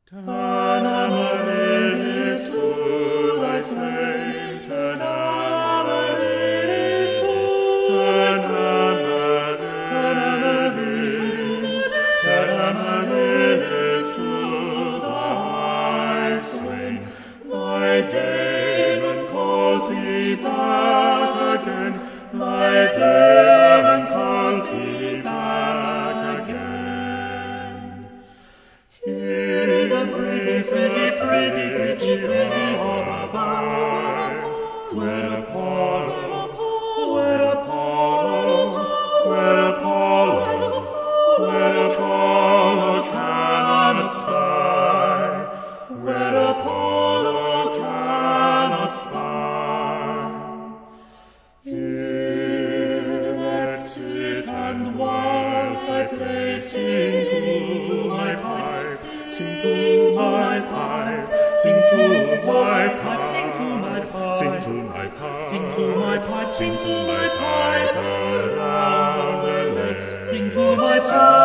Turn Amaryllis to thy swain, turn Amaryllis to turn Amaryllis to thy swain. Thy Damon calls thee back again, thy Damon calls thee back again. Here's a pretty Arbour, where Apollo cannot spy, where Apollo cannot spy. Here let's sit and whilst I play, sing to my pipe, sing to my pipe, sing to my pipe, sing to my pipe, sing to my pipe, sing to my pipe, sing to my pipe, Roundelay, sing to my pipe.